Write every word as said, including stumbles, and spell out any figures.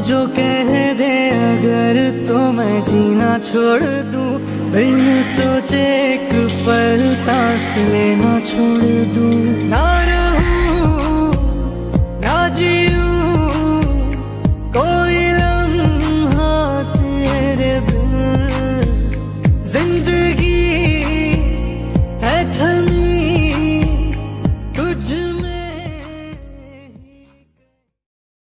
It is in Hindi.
जो कह दे अगर तो मैं जीना छोड़ दूं, बिन सोचे एक पल सांस लेना छोड़ दूं। ना